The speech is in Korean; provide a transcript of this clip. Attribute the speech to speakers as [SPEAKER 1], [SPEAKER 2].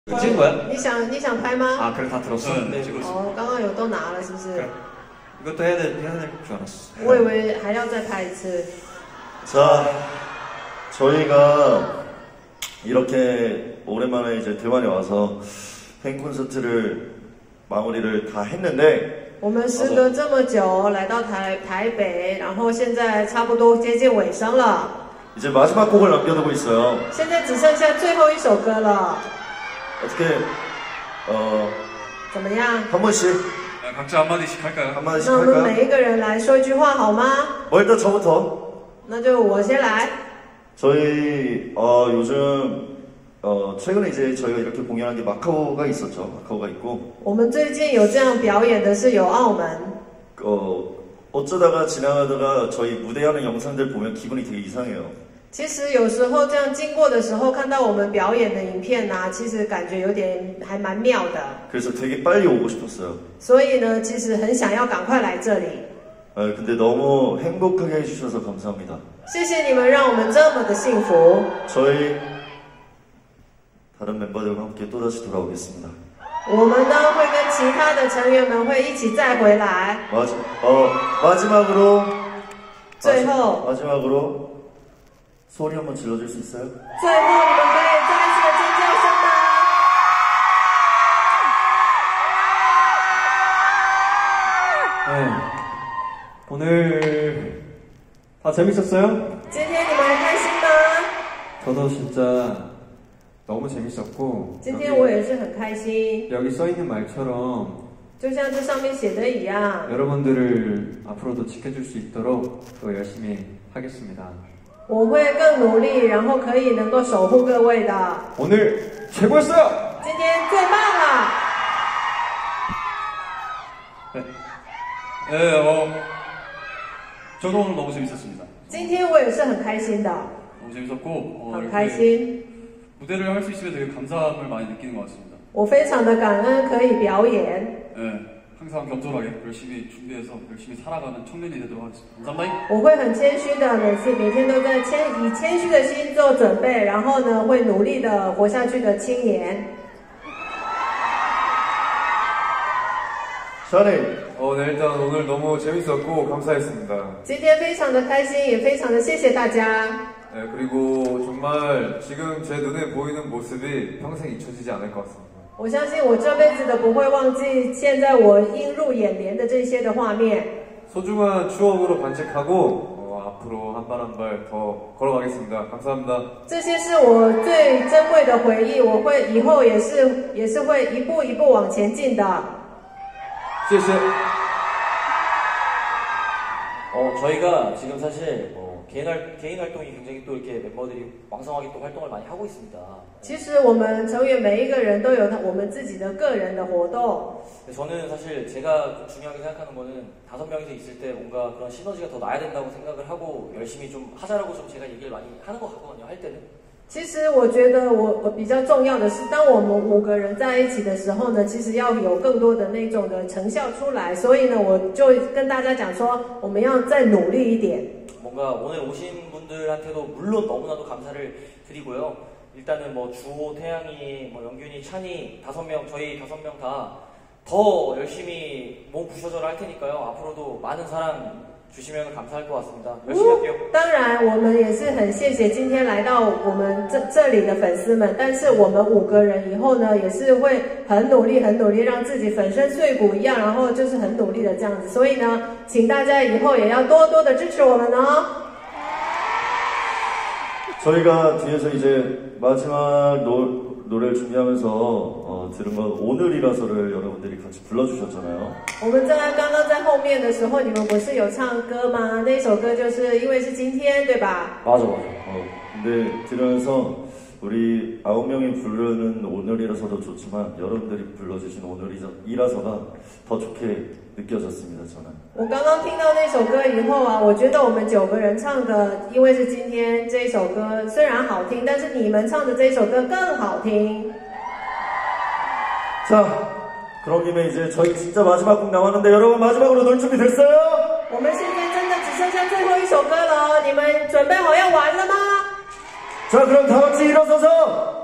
[SPEAKER 1] 찍은 거야?
[SPEAKER 2] 你想拍吗？
[SPEAKER 1] 아 그래 다 들었어?
[SPEAKER 3] 네, 찍고 있어.
[SPEAKER 2] 哦，刚刚有都拿了是不是？
[SPEAKER 1] 그래. 이것도 해야 될 줄 알았어.
[SPEAKER 2] 我以为还要再拍一次。
[SPEAKER 4] 자, 저희가 이렇게 오랜만에 이제 대만에 와서 팬 콘서트를 마무리를 다 했는데
[SPEAKER 2] 我们时隔这么久来到台北，然后现在差不多接近尾声了。
[SPEAKER 4] 이제 마지막 곡을 남겨두고 있어요.
[SPEAKER 2] 现在只剩下最后一首歌了。
[SPEAKER 4] 어떻게
[SPEAKER 2] 怎么样？
[SPEAKER 4] 한 번씩
[SPEAKER 3] 각자 한마디씩 할까요?
[SPEAKER 4] 한마디씩
[SPEAKER 2] 那我们
[SPEAKER 4] 할까요?
[SPEAKER 2] 每一个人来说一句话好吗？
[SPEAKER 4] 일단 저부터
[SPEAKER 2] 那就我先来。
[SPEAKER 4] 저희 요즘 최근에 이제 저희가 이렇게 공연한 게 마카오가 있었죠. 마카오가 있고
[SPEAKER 2] 我们最近有这样表演的是有澳门。
[SPEAKER 4] 어쩌다가 지나가다가 저희 무대하는 영상들 보면 기분이 되게 이상해요.
[SPEAKER 2] 其实有时候这样经过的时候，看到我们表演的影片啊，其实感觉有点还蛮妙的。
[SPEAKER 4] 그래서 되게 빨리 오고 싶었어요.
[SPEAKER 2] 所以呢，其实很想要赶快来这里。
[SPEAKER 4] 근데 너무 행복하게 해주셔서 감사합니다.
[SPEAKER 2] 谢谢你们，让我们这么的幸福。
[SPEAKER 4] 저희 다른 멤버들과 함께 또다시 돌아오겠습니다.
[SPEAKER 2] 我们呢会跟其他的成员们会一起再回来。
[SPEAKER 4] 마지막으로
[SPEAKER 2] 最后，
[SPEAKER 4] 마지막으로 소리 한번 질러줄 수 있어요?
[SPEAKER 2] 最后你们可以再一次的尖叫声吗？
[SPEAKER 1] 네. 오늘 다 재밌었어요?
[SPEAKER 2] 今天你们还开心吗？
[SPEAKER 1] 저도 진짜 너무 재밌었고
[SPEAKER 2] 今天我也是很开心，
[SPEAKER 1] 여기 써있는 말처럼
[SPEAKER 2] 就像这上面写的一样，
[SPEAKER 1] 여러분들을 앞으로도 지켜줄 수 있도록 또 열심히 하겠습니다.
[SPEAKER 2] 我会更努力，然后可以能够守护各位的。
[SPEAKER 1] 오늘 최고였어요!
[SPEAKER 2] 今天最棒了！
[SPEAKER 3] 네, 저도 오늘 너무 재밌었습니다.
[SPEAKER 2] 今天我也是很开心的，
[SPEAKER 3] 너무 재밌었고
[SPEAKER 2] 很开
[SPEAKER 3] 이렇게
[SPEAKER 2] 心。
[SPEAKER 3] 무대를 할 수 있으면 되게 감사함을 많이 느끼는 것 같습니다.
[SPEAKER 2] 我非常的感恩可以表演，
[SPEAKER 3] 네, 항상 겸손하게 열심히 준비해서 열심히 살아가는 청년이 되도록 하겠습니다. 감사합니다.
[SPEAKER 2] 我会很谦虚的，每天都在以谦虚的心做准备，然后呢会努力的活下去的青年。
[SPEAKER 4] 샤니
[SPEAKER 5] 네, 일단 오늘 너무 재밌었고 감사했습니다.
[SPEAKER 2] 今天非常的开心，也非常的谢谢大家。
[SPEAKER 5] 네, 그리고 정말 지금 제 눈에 보이는 모습이 평생 잊혀지지 않을 것 같습니다.
[SPEAKER 2] 我相信我这辈子都不会忘记现在我映入眼帘的这些的画面。
[SPEAKER 5] 소중한 추억으로 간직하고 앞으로 한 발 한 발 더 걸어가겠습니다. 감사합니다.
[SPEAKER 2] 这些是我最珍贵的回忆，我会以后也是会一步一步往前进的。
[SPEAKER 5] 谢谢.
[SPEAKER 6] 저희가 지금 사실 개인 활동이 굉장히 또 이렇게 멤버들이 왕성하게 또 활동을 많이 하고 있습니다.
[SPEAKER 2] 其实我们成员每一个人都有我们自己的个人的活动。
[SPEAKER 6] 저는 사실 제가 중요하게 생각하는 거는 5명이서 있을 때 뭔가 그런 시너지가 더 나야 된다고 생각을 하고 열심히 좀 하자라고 좀 제가 얘기를 많이 하는 것 같거든요. 할 때는.
[SPEAKER 2] 其实我觉得我比较重要的是，当我们5个人在一起的时候呢，其实要有更多的那种的成效出来。所以呢，我就跟大家讲说，我们要再努力一点。
[SPEAKER 6] 뭔가 오늘 오신 분들한테도 물론 너무나도 감사를 드리고요. 일단은 뭐 주호, 태양이, 뭐 영균이, 찬이 5명, 저희 5명 다 더 열심히 몸 부셔져라 할 테니까요. 앞으로도 많은 사랑 주시면 감사할 것 같습니다. 열심히 할게요.
[SPEAKER 2] 当然，我们也是很谢谢今天来到我们这里的粉丝们。但是我们5个人以后呢，也是会很努力，让自己粉身碎骨一样，然后就是很努力的这样子。所以呢，请大家以后也要多多的支持我们哦。
[SPEAKER 4] 저희가 뒤에서 이제 마지막 노래를 준비하면서 들은 건 오늘이라서를 여러분들이 같이 불러주셨잖아요.
[SPEAKER 2] 我们刚刚在后面的时候，你们不是有唱歌吗？那首歌就是因为是今天，对吧？
[SPEAKER 6] 맞아.
[SPEAKER 4] 근데 들으면서 우리 9명이 부르는 오늘이라서도 좋지만 여러분들이 불러주신 오늘이라서가 더 좋게 느껴졌습니다. 저는.
[SPEAKER 2] 我刚刚听到那首歌以后啊，我觉得我们9个人唱的，因为是今天这一首歌虽然好听，但是你们唱的这一首歌更好听。
[SPEAKER 4] 자, 그런 김에 이제 저희 진짜 마지막 곡 남았는데 여러분 마지막으로 놀 준비 됐어요?
[SPEAKER 2] 我们现在真的只剩下最后一首歌了，你们准备好要玩了吗？
[SPEAKER 4] 자, 그럼 다 같이 일어서서